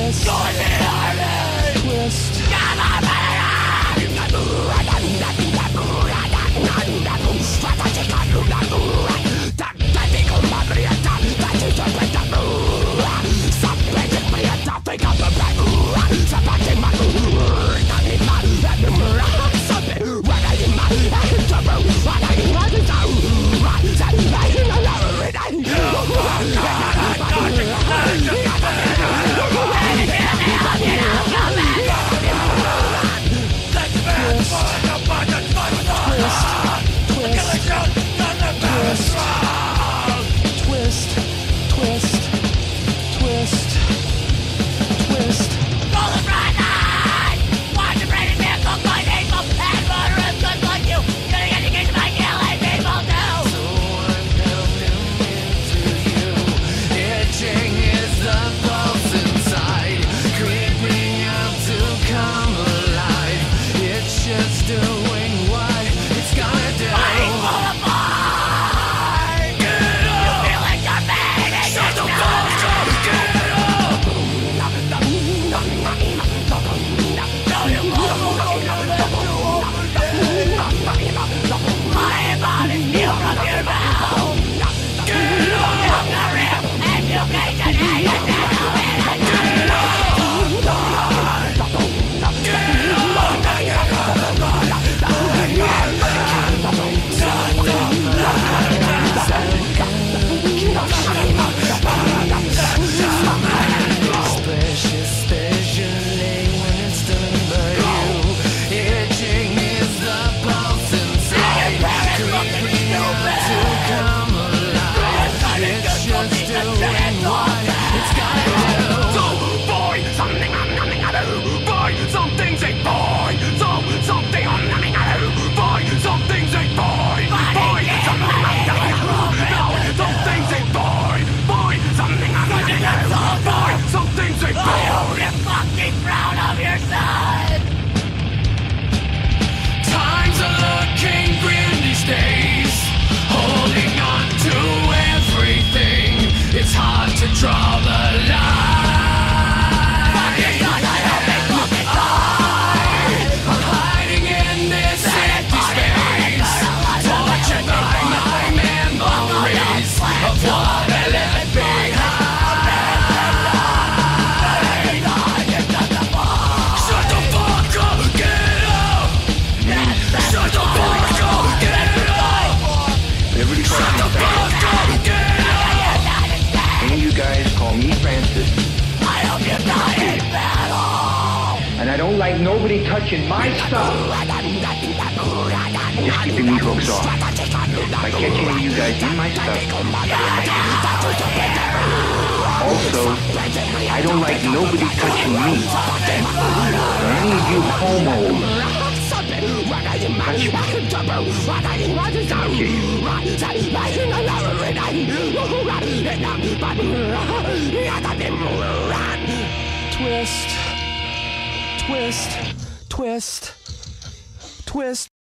And I don't like nobody touching my stuff. Just keeping these hooks off. If I catch any of you guys in my stuff. Also, I don't like nobody touching me. Or any of you homos. Touch me. I'll kill you. Twist, twist, twist, twist.